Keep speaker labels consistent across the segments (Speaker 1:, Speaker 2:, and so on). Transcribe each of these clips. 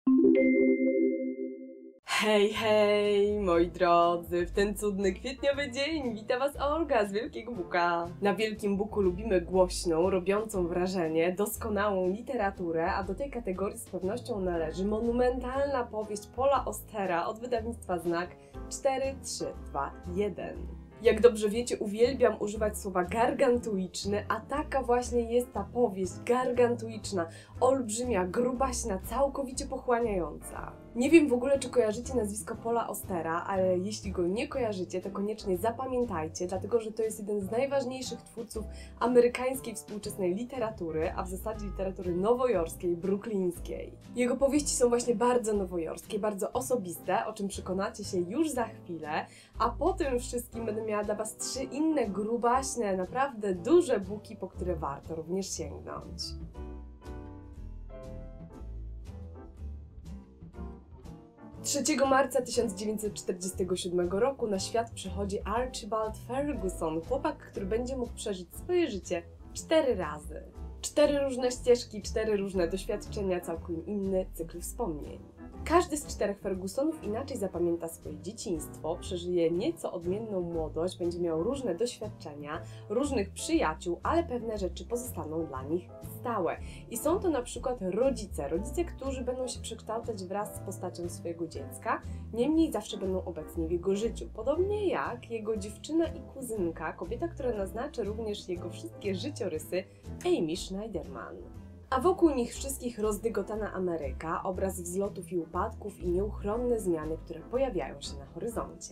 Speaker 1: Hej, hej, moi drodzy, w ten cudny kwietniowy dzień wita Was Olga z Wielkiego Buka. Na Wielkim Buku lubimy głośną, robiącą wrażenie, doskonałą literaturę, a do tej kategorii z pewnością należy monumentalna powieść Paula Austera od wydawnictwa Znak 4321. Jak dobrze wiecie, uwielbiam używać słowa gargantuiczny, a taka właśnie jest ta powieść, gargantuiczna, olbrzymia, grubaśna, całkowicie pochłaniająca. Nie wiem w ogóle, czy kojarzycie nazwisko Paula Austera, ale jeśli go nie kojarzycie, to koniecznie zapamiętajcie, dlatego że to jest jeden z najważniejszych twórców amerykańskiej współczesnej literatury, a w zasadzie literatury nowojorskiej, brooklińskiej. Jego powieści są właśnie bardzo nowojorskie, bardzo osobiste, o czym przekonacie się już za chwilę, a po tym wszystkim będę miała dla Was 3 inne grubaśne, naprawdę duże buki, po które warto również sięgnąć. Trzeciego marca 1947 roku na świat przychodzi Archibald Ferguson, chłopak, który będzie mógł przeżyć swoje życie 4 razy. 4 różne ścieżki, 4 różne doświadczenia, całkiem inny cykl wspomnień. Każdy z 4 Fergusonów inaczej zapamięta swoje dzieciństwo, przeżyje nieco odmienną młodość, będzie miał różne doświadczenia, różnych przyjaciół, ale pewne rzeczy pozostaną dla nich stałe. I są to na przykład rodzice, którzy będą się przekształcać wraz z postacią swojego dziecka, niemniej zawsze będą obecni w jego życiu. Podobnie jak jego dziewczyna i kuzynka, kobieta, która naznaczy również jego wszystkie życiorysy, Amy Schneiderman. A wokół nich wszystkich rozdygotana Ameryka, obraz wzlotów i upadków i nieuchronne zmiany, które pojawiają się na horyzoncie.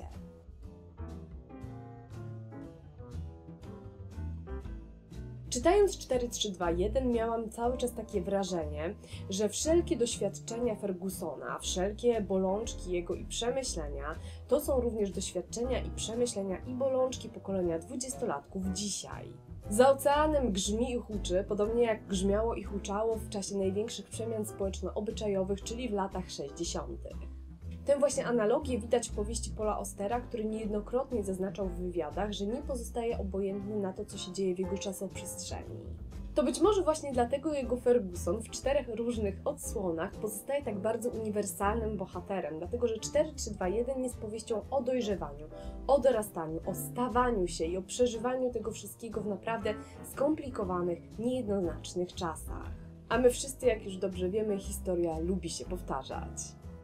Speaker 1: Czytając 4321 miałam cały czas takie wrażenie, że wszelkie doświadczenia Fergusona, wszelkie bolączki jego i przemyślenia, to są również doświadczenia i przemyślenia i bolączki pokolenia 20-latków dzisiaj. Za oceanem grzmi i huczy, podobnie jak grzmiało i huczało w czasie największych przemian społeczno-obyczajowych, czyli w latach 60. Tę właśnie analogię widać w powieści Paula Austera, który niejednokrotnie zaznaczał w wywiadach, że nie pozostaje obojętny na to, co się dzieje w jego czasoprzestrzeni. To być może właśnie dlatego jego Ferguson w 4 różnych odsłonach pozostaje tak bardzo uniwersalnym bohaterem, dlatego że 4321 jest powieścią o dojrzewaniu, o dorastaniu, o stawaniu się i o przeżywaniu tego wszystkiego w naprawdę skomplikowanych, niejednoznacznych czasach. A my wszyscy, jak już dobrze wiemy, historia lubi się powtarzać.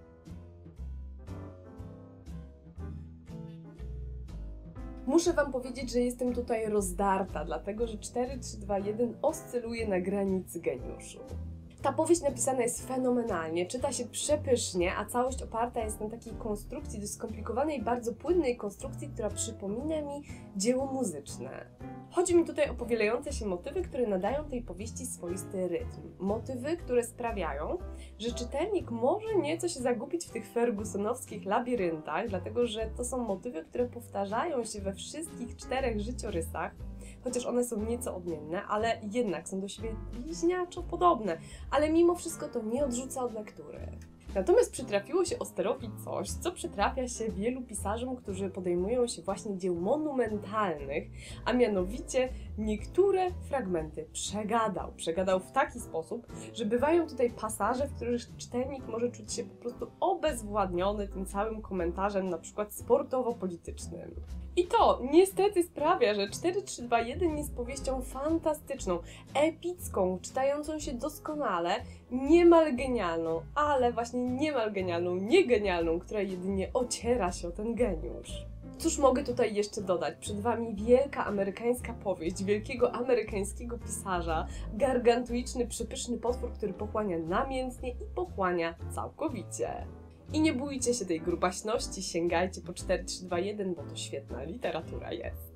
Speaker 1: Muszę Wam powiedzieć, że jestem tutaj rozdarta, dlatego że 4321 oscyluje na granicy geniuszu. Ta powieść napisana jest fenomenalnie, czyta się przepysznie, a całość oparta jest na takiej konstrukcji, dość skomplikowanej, bardzo płynnej konstrukcji, która przypomina mi dzieło muzyczne. Chodzi mi tutaj o powielające się motywy, które nadają tej powieści swoisty rytm. Motywy, które sprawiają, że czytelnik może nieco się zagubić w tych fergusonowskich labiryntach, dlatego że to są motywy, które powtarzają się we wszystkich 4 życiorysach, chociaż one są nieco odmienne, ale jednak są do siebie bliźniaczo podobne, ale mimo wszystko to nie odrzuca od lektury. Natomiast przytrafiło się Austerowi coś, co przytrafia się wielu pisarzom, którzy podejmują się właśnie dzieł monumentalnych, a mianowicie niektóre fragmenty przegadał. Przegadał w taki sposób, że bywają tutaj pasaże, w których czytelnik może czuć się po prostu obezwładniony tym całym komentarzem, na przykład sportowo-politycznym. I to niestety sprawia, że 4321 jest powieścią fantastyczną, epicką, czytającą się doskonale, niemal genialną, ale właśnie niemal genialną, nie genialną, która jedynie ociera się o ten geniusz. Cóż mogę tutaj jeszcze dodać? Przed Wami wielka amerykańska powieść wielkiego amerykańskiego pisarza, gargantuiczny, przepyszny potwór, który pochłania namiętnie i pochłania całkowicie. I nie bójcie się tej grubaśności, sięgajcie po 4321, bo to świetna literatura jest.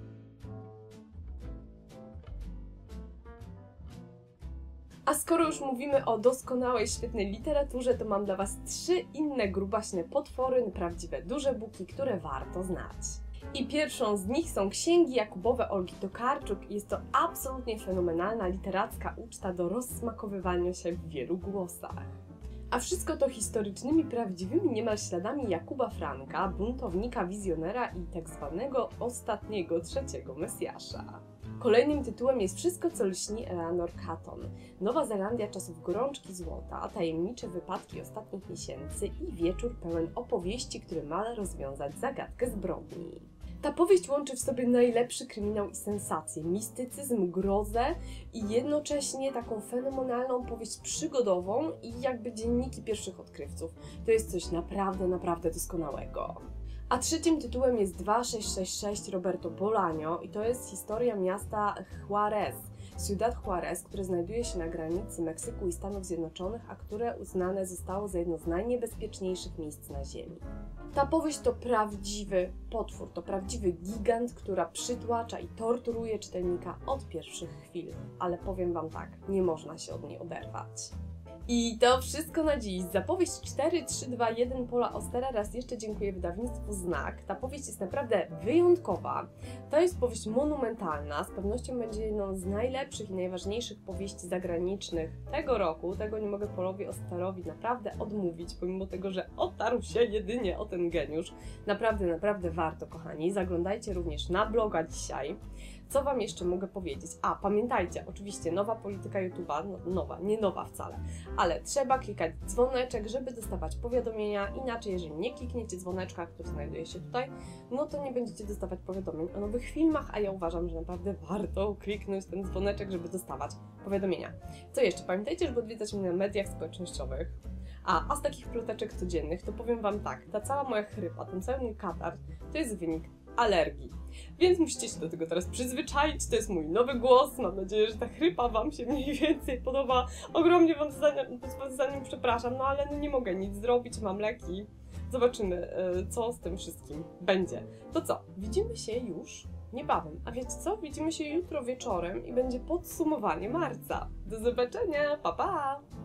Speaker 1: A skoro już mówimy o doskonałej, świetnej literaturze, to mam dla Was 3 inne grubaśne potwory, prawdziwe duże buki, które warto znać. I pierwszą z nich są księgi Jakubowe Olgi Tokarczuk i jest to absolutnie fenomenalna literacka uczta do rozsmakowywania się w wielu głosach. A wszystko to historycznymi, prawdziwymi niemal śladami Jakuba Franka, buntownika, wizjonera i tak zwanego ostatniego trzeciego Mesjasza. Kolejnym tytułem jest Wszystko, co lśni Eleanor Catton. Nowa Zelandia czasów gorączki złota, tajemnicze wypadki ostatnich miesięcy i wieczór pełen opowieści, który ma rozwiązać zagadkę zbrodni. Ta powieść łączy w sobie najlepszy kryminał i sensację, mistycyzm, grozę i jednocześnie taką fenomenalną powieść przygodową i jakby dzienniki pierwszych odkrywców. To jest coś naprawdę, naprawdę doskonałego. A trzecim tytułem jest 2666 Roberto Bolaño i to jest historia miasta Juarez, Ciudad Juarez, które znajduje się na granicy Meksyku i Stanów Zjednoczonych, a które uznane zostało za jedno z najniebezpieczniejszych miejsc na Ziemi. Ta powieść to prawdziwy potwór, to prawdziwy gigant, która przytłacza i torturuje czytelnika od pierwszych chwil. Ale powiem Wam tak, nie można się od niej oderwać. I to wszystko na dziś. Za powieść 4321 Paula Austera raz jeszcze dziękuję wydawnictwu Znak. Ta powieść jest naprawdę wyjątkowa. To jest powieść monumentalna, z pewnością będzie jedną z najlepszych i najważniejszych powieści zagranicznych tego roku. Tego nie mogę Paulowi Austerowi naprawdę odmówić, pomimo tego, że otarł się jedynie o ten geniusz. Naprawdę, naprawdę warto, kochani. Zaglądajcie również na bloga dzisiaj. Co Wam jeszcze mogę powiedzieć? A, pamiętajcie, oczywiście nowa polityka YouTube'a, nowa, nie nowa wcale, ale trzeba klikać dzwoneczek, żeby dostawać powiadomienia, inaczej jeżeli nie klikniecie dzwoneczka, który znajduje się tutaj, no to nie będziecie dostawać powiadomień o nowych filmach, a ja uważam, że naprawdę warto kliknąć ten dzwoneczek, żeby dostawać powiadomienia. Co jeszcze? Pamiętajcie, żeby odwiedzać mnie na mediach społecznościowych. A z takich ploteczek codziennych to powiem Wam tak, ta cała moja chrypa, ten cały mój katar, to jest wynik alergii. Więc musicie się do tego teraz przyzwyczaić, to jest mój nowy głos, mam nadzieję, że ta chrypa Wam się mniej więcej podoba. Ogromnie Wam za nim przepraszam, no ale no nie mogę nic zrobić, mam leki. Zobaczymy, co z tym wszystkim będzie. To co, widzimy się już niebawem. A wiecie co? Widzimy się jutro wieczorem i będzie podsumowanie marca. Do zobaczenia, pa pa!